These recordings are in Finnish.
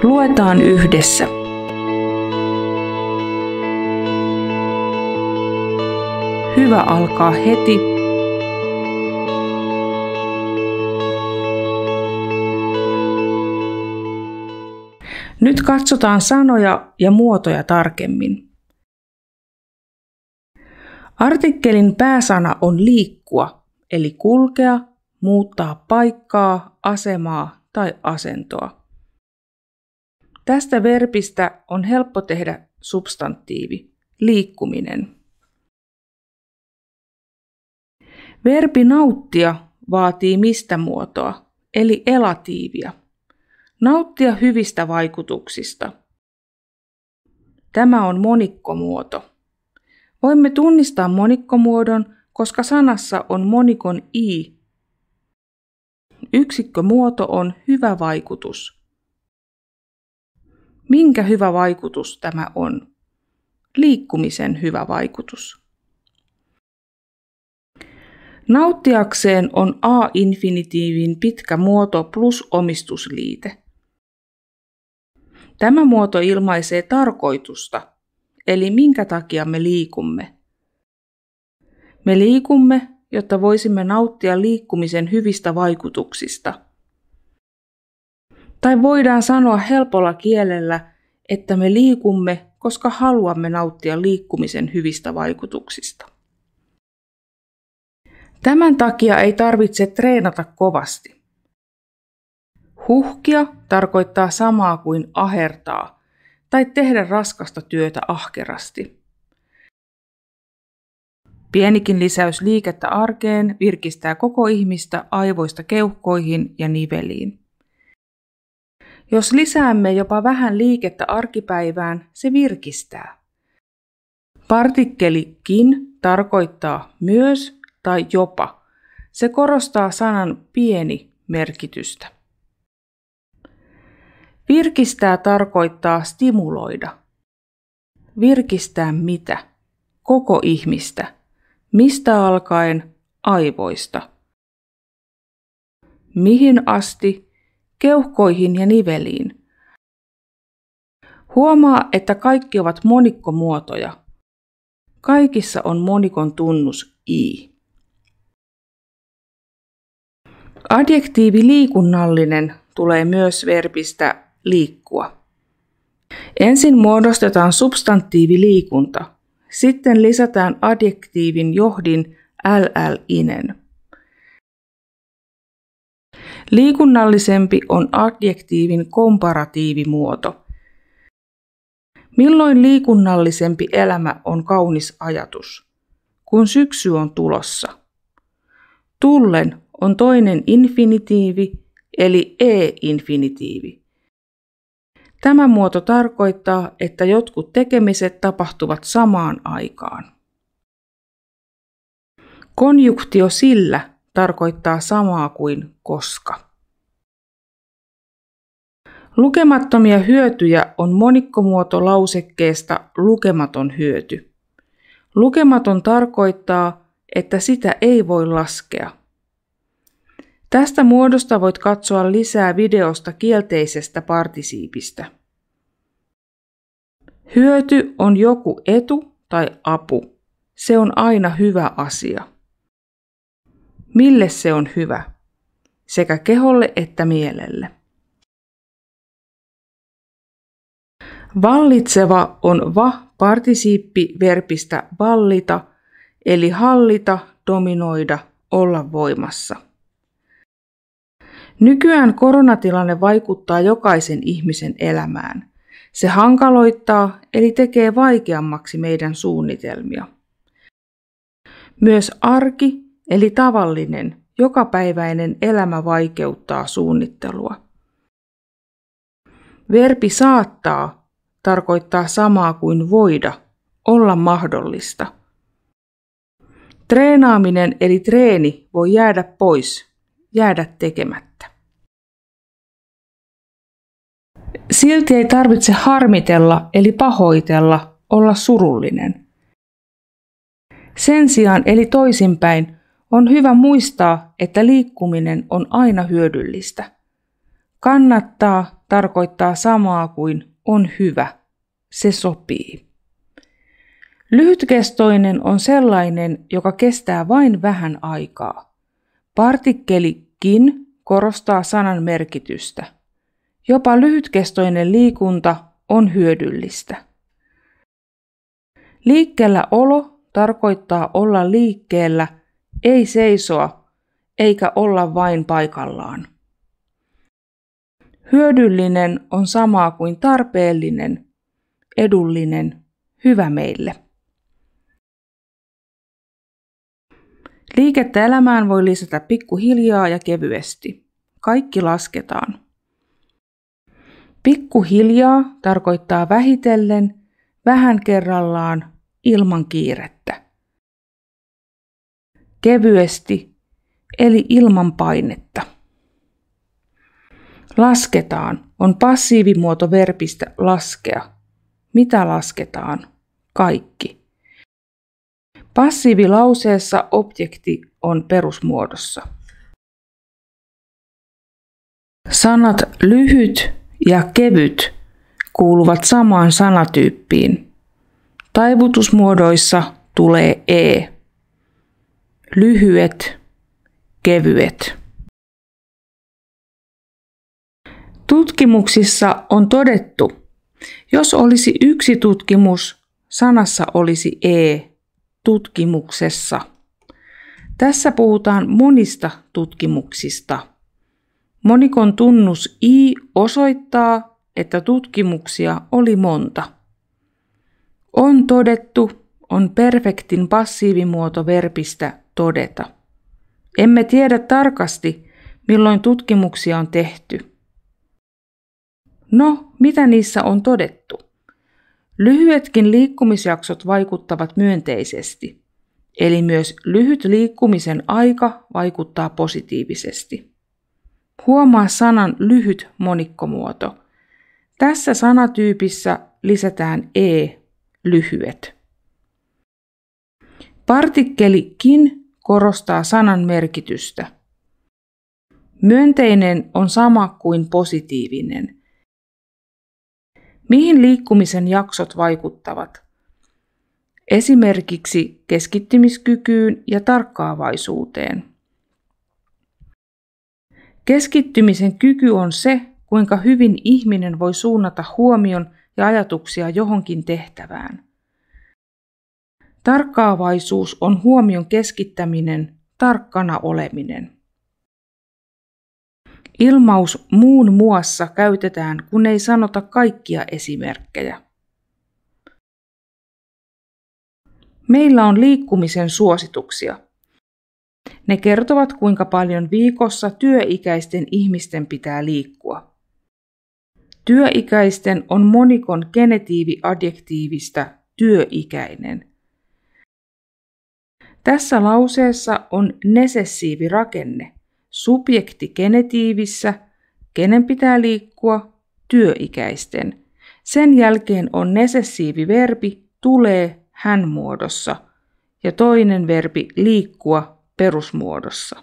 Luetaan yhdessä. Hyvä alkaa heti. Nyt katsotaan sanoja ja muotoja tarkemmin. Artikkelin pääsana on liikkua, eli kulkea, muuttaa paikkaa, asemaa tai asentoa. Tästä verbistä on helppo tehdä substantiivi, liikkuminen. Verbi nauttia vaatii mistä muotoa, eli elatiivia. Nauttia hyvistä vaikutuksista. Tämä on monikkomuoto. Voimme tunnistaa monikkomuodon, koska sanassa on monikon i. Yksikkömuoto on hyvä vaikutus. Minkä hyvä vaikutus tämä on? Liikkumisen hyvä vaikutus. Nauttiakseen on a-infinitiivin pitkä muoto plus omistusliite. Tämä muoto ilmaisee tarkoitusta, eli minkä takia me liikumme. Me liikumme, jotta voisimme nauttia liikkumisen hyvistä vaikutuksista. Tai voidaan sanoa helpolla kielellä, että me liikumme, koska haluamme nauttia liikkumisen hyvistä vaikutuksista. Tämän takia ei tarvitse treenata kovasti. Huhkia tarkoittaa samaa kuin ahertaa tai tehdä raskasta työtä ahkerasti. Pienikin lisäys liikettä arkeen virkistää koko ihmistä aivoista keuhkoihin ja niveliin. Jos lisäämme jopa vähän liikettä arkipäivään, se virkistää. Partikkelikin tarkoittaa myös tai jopa. Se korostaa sanan pieni merkitystä. Virkistää tarkoittaa stimuloida. Virkistää mitä? Koko ihmistä. Mistä alkaen? Aivoista. Mihin asti? Keuhkoihin ja niveliin. Huomaa, että kaikki ovat monikkomuotoja. Kaikissa on monikon tunnus i. Adjektiivi liikunnallinen tulee myös verbistä liikkua. Ensin muodostetaan substantiivi liikunta, sitten lisätään adjektiivin johdin ll-inen. Liikunnallisempi on adjektiivin komparatiivimuoto. Milloin liikunnallisempi elämä on kaunis ajatus? Kun syksy on tulossa. Tullen on toinen infinitiivi, eli e-infinitiivi. Tämä muoto tarkoittaa, että jotkut tekemiset tapahtuvat samaan aikaan. Konjunktio sillä tarkoittaa samaa kuin koska. Lukemattomia hyötyjä on monikkomuoto lausekkeesta lukematon hyöty. Lukematon tarkoittaa, että sitä ei voi laskea. Tästä muodosta voit katsoa lisää videosta kielteisestä partisiipistä. Hyöty on joku etu tai apu. Se on aina hyvä asia. Mille se on hyvä? Sekä keholle että mielelle. Vallitseva on partisiippi verbistä vallita, eli hallita, dominoida, olla voimassa. Nykyään koronatilanne vaikuttaa jokaisen ihmisen elämään. Se hankaloittaa, eli tekee vaikeammaksi meidän suunnitelmia. Myös arki, eli tavallinen, jokapäiväinen elämä vaikeuttaa suunnittelua. Verbi saattaa tarkoittaa samaa kuin voida, olla mahdollista. Treenaaminen eli treeni voi jäädä pois, jäädä tekemättä. Silti ei tarvitse harmitella eli pahoitella, olla surullinen. Sen sijaan eli toisinpäin on hyvä muistaa, että liikkuminen on aina hyödyllistä. Kannattaa tarkoittaa samaa kuin on hyvä, se sopii. Lyhytkestoinen on sellainen, joka kestää vain vähän aikaa. Partikkeli-kin korostaa sanan merkitystä. Jopa lyhytkestoinen liikunta on hyödyllistä. Liikkeellä olo tarkoittaa olla liikkeellä, ei seisoa, eikä olla vain paikallaan. Hyödyllinen on samaa kuin tarpeellinen, edullinen, hyvä meille. Liikettä elämään voi lisätä pikkuhiljaa ja kevyesti. Kaikki lasketaan. Pikkuhiljaa tarkoittaa vähitellen, vähän kerrallaan, ilman kiirettä. Kevyesti, eli ilman painetta. Lasketaan on passiivimuoto verbistä laskea. Mitä lasketaan? Kaikki. Passiivilauseessa objekti on perusmuodossa. Sanat lyhyt ja kevyt kuuluvat samaan sanatyyppiin. Taivutusmuodoissa tulee e. Lyhyet, kevyet. Tutkimuksissa on todettu, jos olisi yksi tutkimus, sanassa olisi e. Tutkimuksessa. Tässä puhutaan monista tutkimuksista. Monikon tunnus i osoittaa, että tutkimuksia oli monta. On todettu on perfektin passiivimuoto verbistä todeta. Emme tiedä tarkasti, milloin tutkimuksia on tehty. No, mitä niissä on todettu? Lyhyetkin liikkumisjaksot vaikuttavat myönteisesti, eli myös lyhyt liikkumisen aika vaikuttaa positiivisesti. Huomaa sanan lyhyt monikkomuoto. Tässä sanatyypissä lisätään e, lyhyet. Partikkeli-kin korostaa sanan merkitystä. Myönteinen on sama kuin positiivinen. Mihin liikkumisen jaksot vaikuttavat? Esimerkiksi keskittymiskykyyn ja tarkkaavaisuuteen. Keskittymisen kyky on se, kuinka hyvin ihminen voi suunnata huomion ja ajatuksia johonkin tehtävään. Tarkkaavaisuus on huomion keskittäminen, tarkkana oleminen. Ilmaus muun muassa käytetään, kun ei sanota kaikkia esimerkkejä. Meillä on liikkumisen suosituksia. Ne kertovat, kuinka paljon viikossa työikäisten ihmisten pitää liikkua. Työikäisten on monikon genitiivi-adjektiivista työikäinen. Tässä lauseessa on nesessiivirakenne. Subjekti genetiivissä, kenen pitää liikkua, työikäisten. Sen jälkeen on nesessiiviverbi tulee hän muodossa ja toinen verbi liikkua perusmuodossa.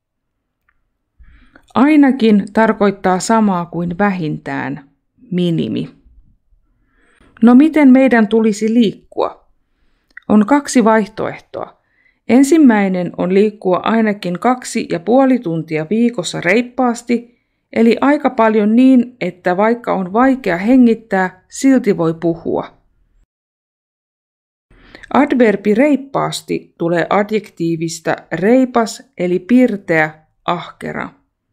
Ainakin tarkoittaa samaa kuin vähintään, minimi. No miten meidän tulisi liikkua? On kaksi vaihtoehtoa. Ensimmäinen on liikkua ainakin 2,5 tuntia viikossa reippaasti, eli aika paljon niin, että vaikka on vaikea hengittää, silti voi puhua. Adverbi reippaasti tulee adjektiivista reipas eli pirteä, ahkera.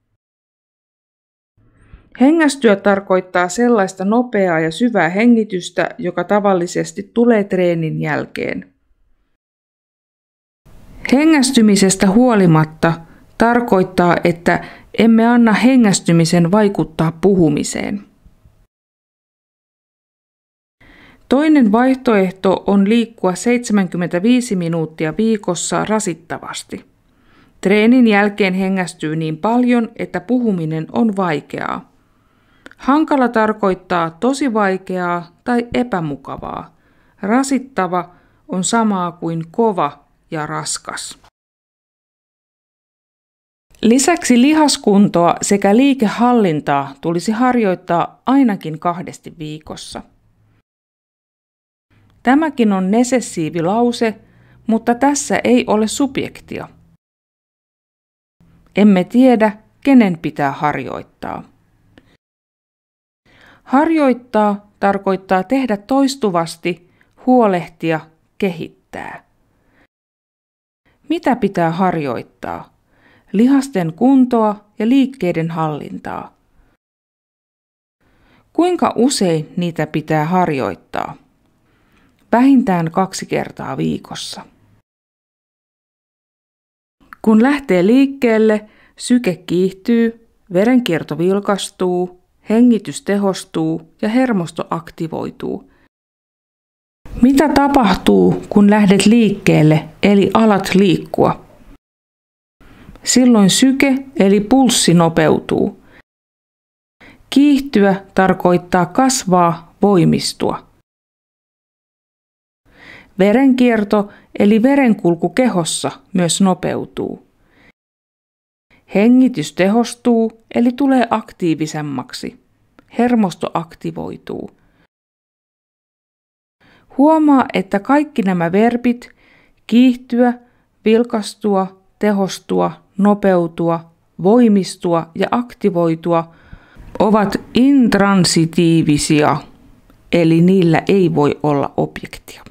Hengästyä tarkoittaa sellaista nopeaa ja syvää hengitystä, joka tavallisesti tulee treenin jälkeen. Hengästymisestä huolimatta tarkoittaa, että emme anna hengästymisen vaikuttaa puhumiseen. Toinen vaihtoehto on liikkua 75 minuuttia viikossa rasittavasti. Treenin jälkeen hengästyy niin paljon, että puhuminen on vaikeaa. Hankala tarkoittaa tosi vaikeaa tai epämukavaa. Rasittava on samaa kuin kova ja raskas. Lisäksi lihaskuntoa sekä liikehallintaa tulisi harjoittaa ainakin 2 viikossa. Tämäkin on nesessiivilause, mutta tässä ei ole subjektia. Emme tiedä, kenen pitää harjoittaa. Harjoittaa tarkoittaa tehdä toistuvasti, huolehtia, kehittää. Mitä pitää harjoittaa? Lihasten kuntoa ja liikkeiden hallintaa. Kuinka usein niitä pitää harjoittaa? Vähintään 2 kertaa viikossa. Kun lähtee liikkeelle, syke kiihtyy, verenkierto vilkastuu, hengitys tehostuu ja hermosto aktivoituu. Mitä tapahtuu, kun lähdet liikkeelle eli alat liikkua? Silloin syke eli pulssi nopeutuu. Kiihtyä tarkoittaa kasvaa, voimistua. Verenkierto eli verenkulku kehossa myös nopeutuu. Hengitys tehostuu eli tulee aktiivisemmaksi. Hermosto aktivoituu. Huomaa, että kaikki nämä verbit kiihtyä, vilkastua, tehostua, nopeutua, voimistua ja aktivoitua ovat intransitiivisia, eli niillä ei voi olla objektia.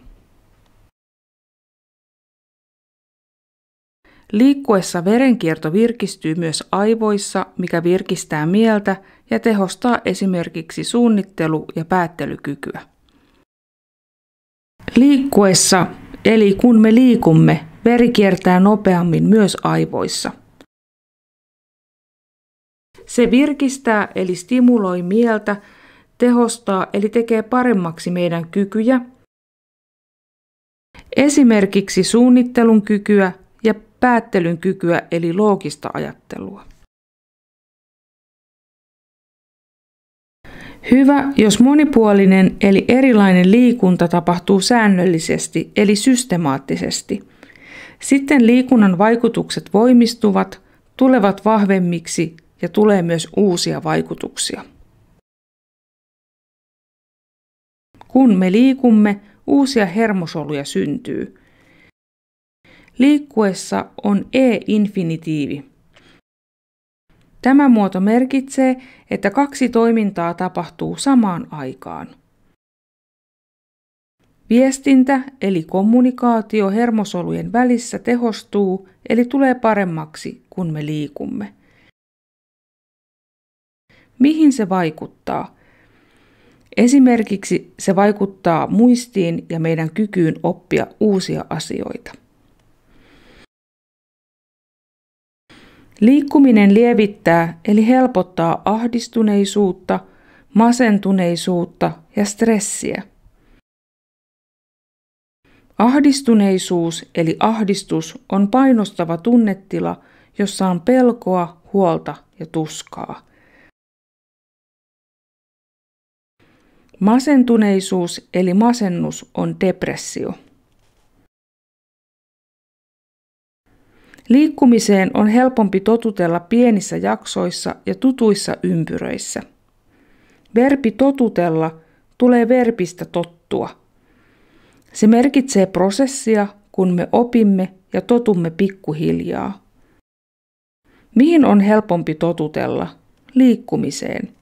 Liikkuessa verenkierto virkistyy myös aivoissa, mikä virkistää mieltä ja tehostaa esimerkiksi suunnittelu- ja päättelykykyä. Liikkuessa, eli kun me liikumme, veri kiertää nopeammin myös aivoissa. Se virkistää eli stimuloi mieltä, tehostaa eli tekee paremmaksi meidän kykyjä, esimerkiksi suunnittelun kykyä ja päättelyn kykyä eli loogista ajattelua. Hyvä, jos monipuolinen eli erilainen liikunta tapahtuu säännöllisesti eli systemaattisesti. Sitten liikunnan vaikutukset voimistuvat, tulevat vahvemmiksi ja tulee myös uusia vaikutuksia. Kun me liikumme, uusia hermosoluja syntyy. Liikkuessa on e-infinitiivi. Tämä muoto merkitsee, että 2 toimintaa tapahtuu samaan aikaan. Viestintä eli kommunikaatio hermosolujen välissä tehostuu eli tulee paremmaksi, kun me liikumme. Mihin se vaikuttaa? Esimerkiksi se vaikuttaa muistiin ja meidän kykyyn oppia uusia asioita. Liikkuminen lievittää eli helpottaa ahdistuneisuutta, masentuneisuutta ja stressiä. Ahdistuneisuus eli ahdistus on painostava tunnetila, jossa on pelkoa, huolta ja tuskaa. Masentuneisuus eli masennus on depressio. Liikkumiseen on helpompi totutella pienissä jaksoissa ja tutuissa ympyröissä. Verbi totutella tulee verbistä tottua. Se merkitsee prosessia, kun me opimme ja totumme pikkuhiljaa. Mihin on helpompi totutella? Liikkumiseen.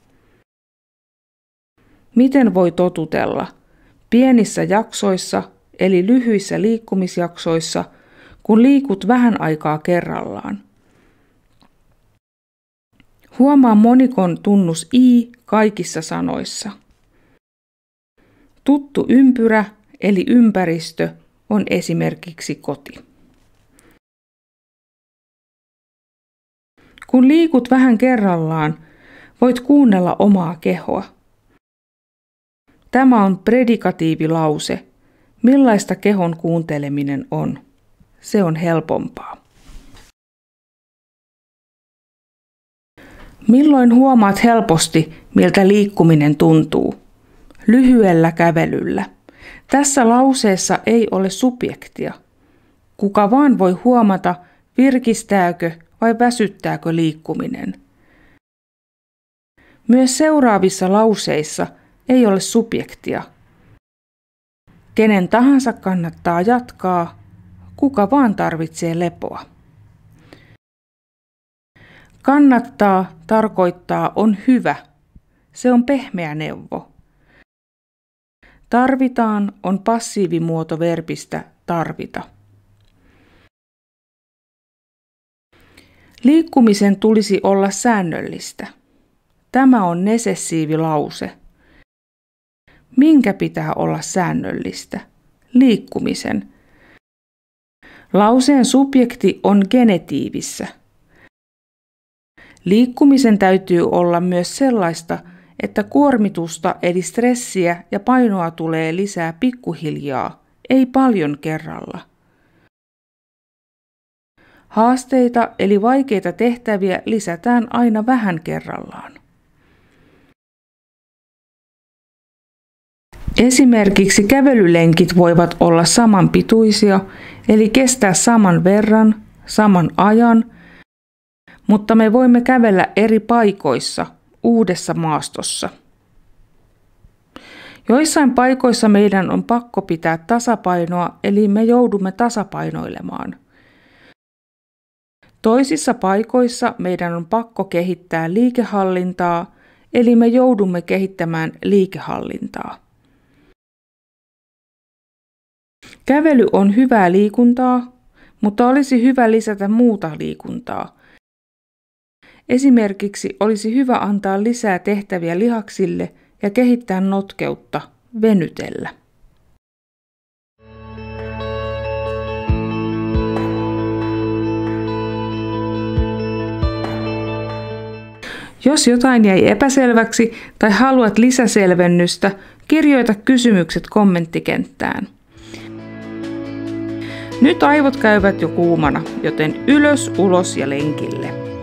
Miten voi totutella? Pienissä jaksoissa eli lyhyissä liikkumisjaksoissa, kun liikut vähän aikaa kerrallaan. Huomaa monikon tunnus I kaikissa sanoissa. Tuttu ympyrä eli ympäristö on esimerkiksi koti. Kun liikut vähän kerrallaan, voit kuunnella omaa kehoa. Tämä on predikatiivilause. Millaista kehon kuunteleminen on? Se on helpompaa. Milloin huomaat helposti, miltä liikkuminen tuntuu? Lyhyellä kävelyllä. Tässä lauseessa ei ole subjektia. Kuka vaan voi huomata, virkistääkö vai väsyttääkö liikkuminen? Myös seuraavissa lauseissa ei ole subjektia. Kenen tahansa kannattaa jatkaa, kuka vaan tarvitsee lepoa. Kannattaa tarkoittaa on hyvä. Se on pehmeä neuvo. Tarvitaan on passiivimuoto verbistä tarvita. Liikkumisen tulisi olla säännöllistä. Tämä on nesessiivilause. Minkä pitää olla säännöllistä? Liikkumisen. Lauseen subjekti on genetiivissä. Liikkumisen täytyy olla myös sellaista, että kuormitusta eli stressiä ja painoa tulee lisää pikkuhiljaa, ei paljon kerralla. Haasteita eli vaikeita tehtäviä lisätään aina vähän kerrallaan. Esimerkiksi kävelylenkit voivat olla samanpituisia, eli kestää saman verran, saman ajan, mutta me voimme kävellä eri paikoissa, uudessa maastossa. Joissain paikoissa meidän on pakko pitää tasapainoa, eli me joudumme tasapainoilemaan. Toisissa paikoissa meidän on pakko kehittää liikehallintaa, eli me joudumme kehittämään liikehallintaa. Kävely on hyvää liikuntaa, mutta olisi hyvä lisätä muuta liikuntaa. Esimerkiksi olisi hyvä antaa lisää tehtäviä lihaksille ja kehittää notkeutta, venytellä. Jos jotain jäi epäselväksi tai haluat lisäselvennystä, kirjoita kysymykset kommenttikenttään. Nyt aivot käyvät jo kuumana, joten ylös, ulos ja lenkille.